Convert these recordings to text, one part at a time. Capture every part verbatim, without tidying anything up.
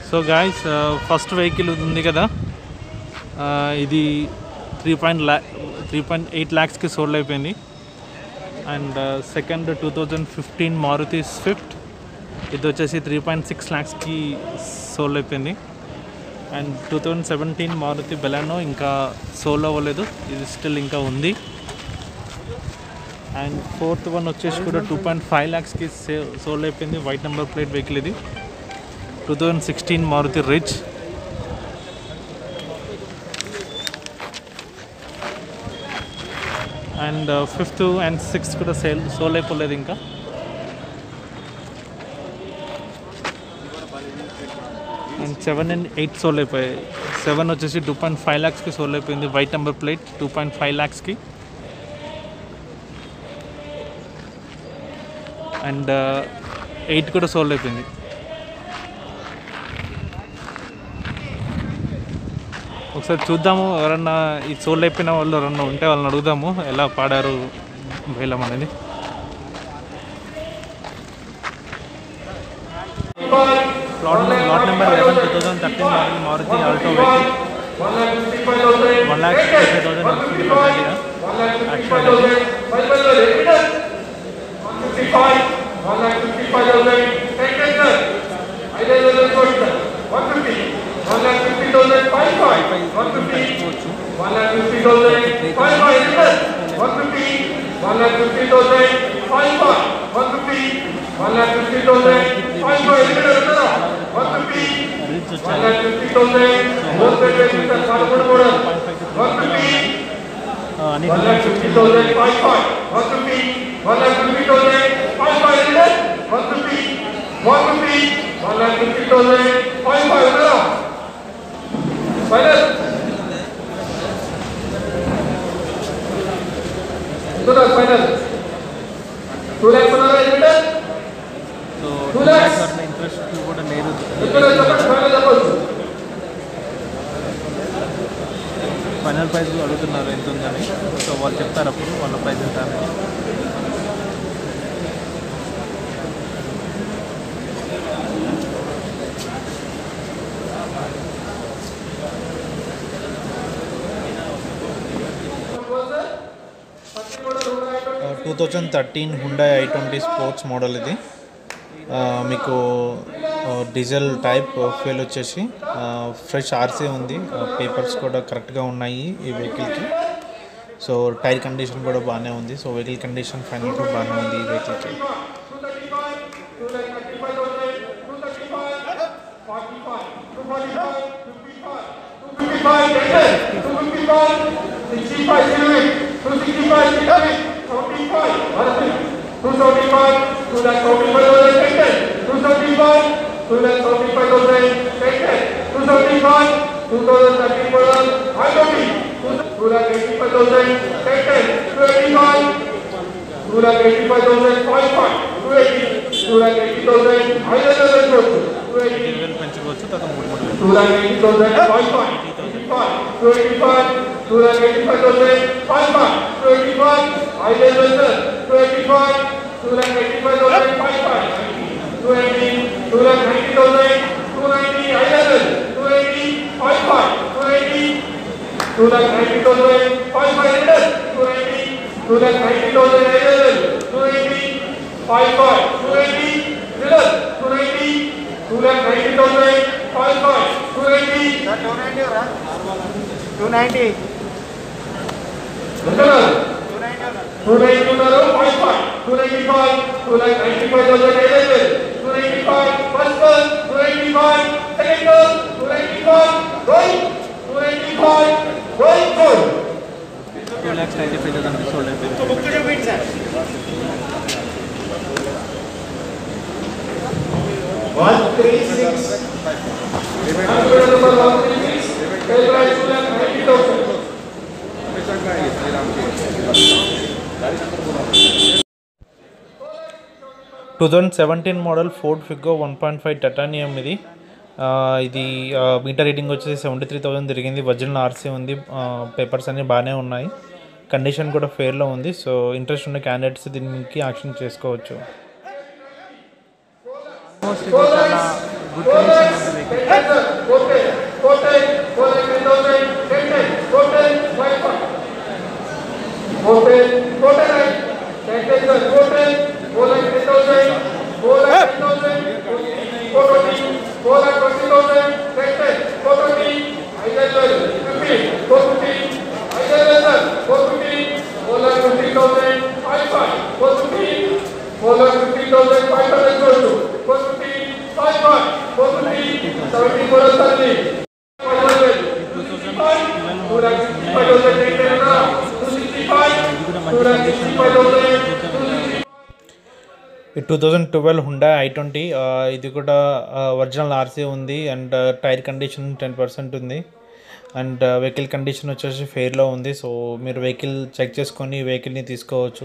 So guys first vehicle ఉంది కదా, ఇది త్రీ పాయింట్ ల్యా త్రీ పాయింట్ ఎయిట్ ల్యాక్స్కి సోల్డ్ అయిపోయింది. And second two thousand fifteen Maruti Swift, ఇది వచ్చేసి త్రీ పాయింట్ సిక్స్ ల్యాక్స్కి సోల్డ్ అయిపోయింది. And two thousand seventeen Maruti Baleno ఇంకా సోల్డ్ అవ్వలేదు, ఇది స్టిల్ ఇంకా ఉంది. అండ్ ఫోర్త్ వన్ వచ్చేసి కూడా టూ పాయింట్ ఫైవ్ ల్యాక్స్కి సే సోల్డ్ అయిపోయింది. వైట్ నెంబర్ ప్లేట్ వెహికల్ ఇది, two thousand sixteen Maruti Ritz. And fifth and sixth కూడా సేల్ సోల్ అయిపోలేదు ఇంకా. And seven and eight sold అయిపోయాయి. సెవెన్ వచ్చేసి టూ పాయింట్ ఫైవ్ ల్యాక్స్కి సోల్ అయిపోయింది, white number plate, two point five ల్యాక్స్కి. అండ్ ఎయిట్ కూడా సోల్డ్ అయిపోయింది. ఒకసారి చూద్దాము, ఎవరన్నా ఈ సోల్డ్ అయిపోయిన వాళ్ళు ఎవరన్నా ఉంటే వాళ్ళని అడుగుదాము ఎలా పాడారు వేలం అనేది. Plot plot number eleven two thousand thirteen model Maruti Alto vehicle, one lakh five thousand one lakh fifty thousand five five one fifty one lakh fifty thousand five five one fifty one lakh fifty thousand five five one fifty one lakh fifty thousand five five one fifty one lakh fifty thousand one fifty one lakh fifty thousand five five one fifty one lakh fifty thousand five five one fifty one fifty one lakh fifty thousand five five final two lakh final two lakh final is better so two lakh warna interest kuda ledu two lakh final చెప్పొచ్చు. Final price అడుగుతున్నారు ఎంత ఉందని, so వాళ్ళు చెప్తారు అప్పుడు వాళ్ళ price ఎంత అని. Two thousand thirteen Hyundai i twenty sports model ఇది. మీకు డీజిల్ టైప్ ఫ్యూయల్ వచ్చేసి ఫ్రెష్ ఆర్సీ ఉంది, పేపర్స్ కూడా కరెక్ట్గా ఉన్నాయి ఈ వెహికల్కి. సో టైర్ కండిషన్ కూడా బాగానే ఉంది. సో వెహికల్ కండిషన్ ఫైనల్ కూడా బాగానే ఉంది ఈ వెహికల్కి. two sixty-five seventy-five two seventy-five two lakh seventy-five thousand two seventy-five two lakh seventy-five thousand two seventy-five two thousand thirteen model I twenty two lakh eighty-five thousand two eighty-five two lakh eighty-five thousand five five two eighty two lakh eighty thousand I hundred two eighty పెంచుకోవచ్చు తర్వాత మూడు మూడు two lakh eighty thousand five five two eighty-five two lakh eighty-five thousand five five two eighty-five I eleven two eighty-five two lakh eighty-five thousand five five two eighty two lakh ninety thousand two ninety I eleven two eighty five five two eighty two lakh ninety thousand five five two eighty two lakh ninety thousand I eleven two eighty five five two eighty two eighty two lakh ninety thousand five five two eighty two ninety two ninety five five two ninety-five two lakh ninety-five thousand two ninety-five first one two ninety-five second one two ninety-five going two ninety-five going good two lakhs ninety-five thousand sold అయిపోయింది. one thirty-six number one thirty-six two lakh ninety thousand two thousand seventeen model Ford Figo one point five Titanium ఇది. ఇది meter reading వచ్చేసి seventy three thousand తిరిగింది. Original RC ఉంది, papers అన్నీ బాగానే ఉన్నాయి, condition కూడా ఫేర్లో ఉంది. సో ఇంట్రెస్ట్ ఉన్న క్యాండిడేట్స్ దీనికి యాక్షన్ చేసుకోవచ్చు. ఆల్మోస్ట్ ఇది చాలా గుడ్ కండిషన్ ఉంది. ten sir, four ten, four ten, four lakh ten thousand, ten ten, four ten, five five. four ten, four ten, ten ten sir, four ten, four lakh ten thousand, four lakh ten thousand, four twenty, four lakh twenty thousand, ten ten, four twenty, I L L, fifty, four fifty, I L L sir, four fifty, four lakh fifty thousand, five five, four fifty, four lakh fifty thousand, five hundred goes four fifty, five five, four fifty, seventy four seventy, five hundred, two sixty-five, two lakh sixty-five thousand, ten ten, two sixty-five, two lakh sixty-five thousand, two thousand twelve Hyundai i twenty ఇది కూడా original RC ఉంది and tyre condition ten percent ఉంది and vehicle condition వచ్చేసి ఫెయిర్లో ఉంది. So మీరు vehicle check చేసుకొని వెహికల్ని తీసుకోవచ్చు.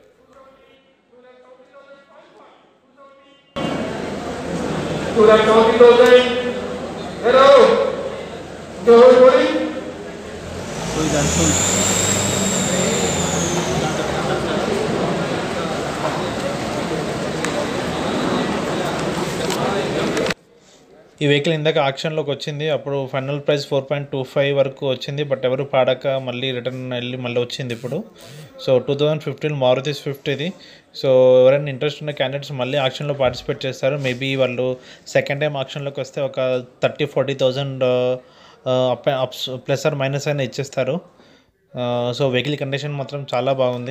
ఈ వెహికల్ ఇందాక ఆక్షన్లోకి వచ్చింది. అప్పుడు final price four point two five వరకు వచ్చింది. బట్ ఎవరు పాడక మళ్ళీ రిటర్న్ వెళ్ళి మళ్ళీ వచ్చింది ఇప్పుడు. So two thousand fifteen Maruti Swift ఇది. సో ఎవరైనా ఇంట్రెస్ట్ ఉన్న క్యాండిడేట్స్ మళ్ళీ ఆక్షన్లో పార్టిసిపేట్ చేస్తారు. మేబీ వాళ్ళు సెకండ్ టైం ఆక్షన్లోకి వస్తే ఒక thirty forty thousand up ups plus or minus అయినా ఇచ్చేస్తారు. సో వెహికల్ కండిషన్ మాత్రం చాలా బాగుంది.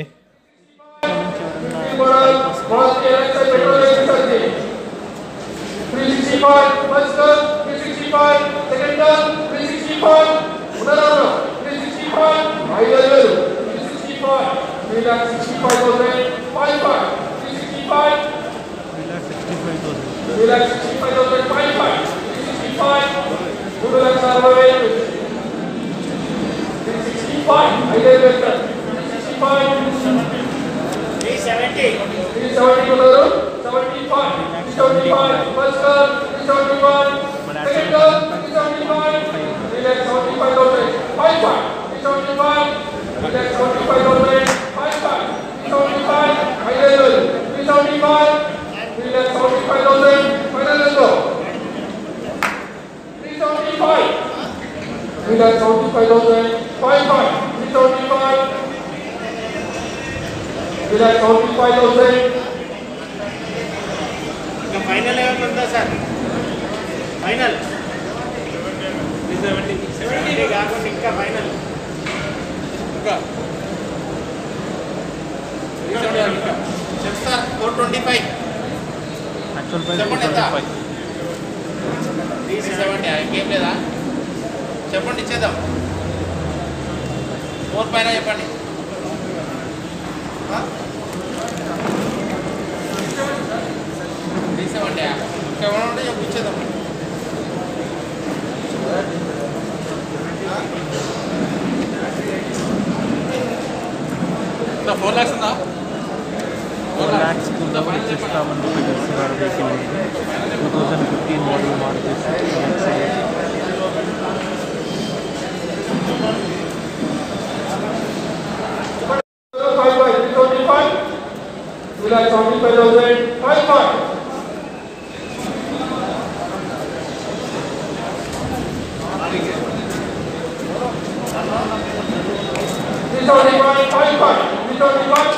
three sixty-five, first turn, three sixty-five, second turn, three sixty-five, Unarana, three sixty-five, I L L, three sixty-five, three lakh sixty-five thousand, five five, three sixty-five, three lakh sixty-five thousand, three lakh sixty-five thousand, five five, three sixty-five, two lakh survey, three sixty-five, I L L, three sixty-five, three seventy, three seventy, Unarana, seventy-five, seventy-five, first turn, three seventy-five, second turn, three seventy-five, three lakh seventy-five thousand, five five, three seventy-five, three lakh seventy-five thousand, five five, three seventy-five, I L L, three seventy-five, three lakh seventy-five thousand, final number, three seventy-five, three lakh seventy-five thousand, five five, three seventy-five, three lakh seventy-five thousand. Final है बंदा sir final seventy seventy गाको टिक्का final का చెప్తా four twenty five actual price చెప్పండి ఎంత three seventy ఇంకేం లేదా చెప్పండి ఇచ్చేద్దాం ఫోర్ పైన చెప్పండి త్రీ సెవెంటీ ఇంకేమైనా ఉంటే చెప్పి ఇచ్చేద్దాం ఫోర్ ల్యాక్స్ ఉందా ఫోర్ ల్యాక్స్ ఇస్తామని చెప్పి చేస్తున్నారు. Vehicle two thousand fifteen model Maruti two lakh seventy-five thousand, five five. three seventy-five, five five, three seventy-five,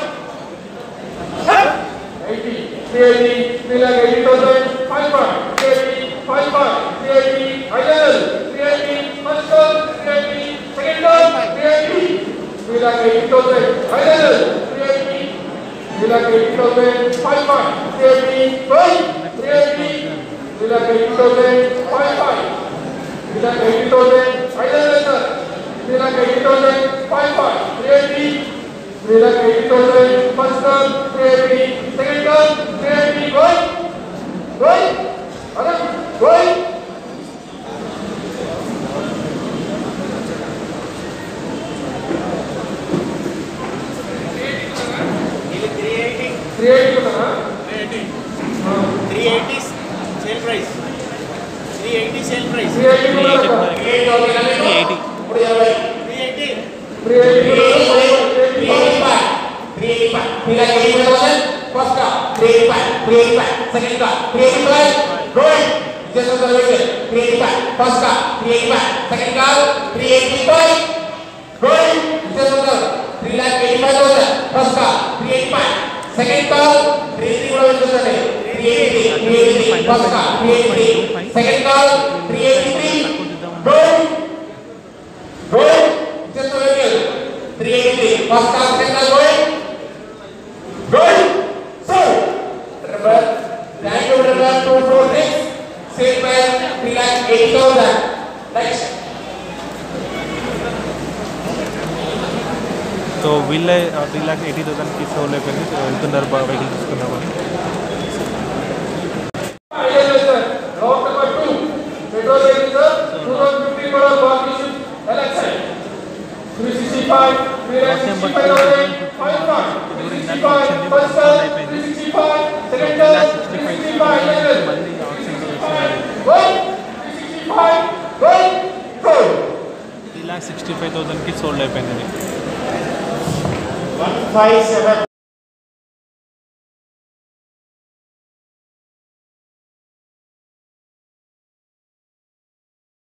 eighty, three eighty, three lakh eighty thousand, five five, three eighty, five five, three eighty, I L L, three eighty, first turn, three eighty, second turn, three eighty, three lakh eighty thousand, I L L, three eighty, three lakh eighty thousand, five five, three eighty, five, three eighty, three lakh eighty thousand, five five, three lakh eighty thousand, I L L, three lakh eighty thousand, five five, three eighty, three lakh eighty thousand, first turn, three eighty, second turn, three eighty, going, going, going. three eighty కదా three eighty sale price three eighty sale price three eighty three eighty three eighty three eighty three eighty-five three eighty-five three lakh eighty thousand first car three eighty-five three eighty-five second car three eighty-five going just on the way three eighty-five. First car, three eighty-five. Second car, three eighty-five. Going. Just over. three lakh eighty-five thousand. First car, three eighty-five. Second car, three eighty కూడా వెళ్తుందండి. three eighty-three. three eighty-three. First car, three eighty-three. Second car, three eighty-three. Going. Going. Just over here. three eighty-three. First car, second car going. Going. So. Remember. Thank you, remember. two forty-six. Same price. three lakh eighty thousand. Next. So వీళ్ళే three lakh eighty థౌసండ్కి sold అయిపోయింది. వెళ్తున్నారు బాగా vehicle తీసుకుందామని. Three lakh sixty five థౌసండ్కి sold అయిపోయింది. one five seven.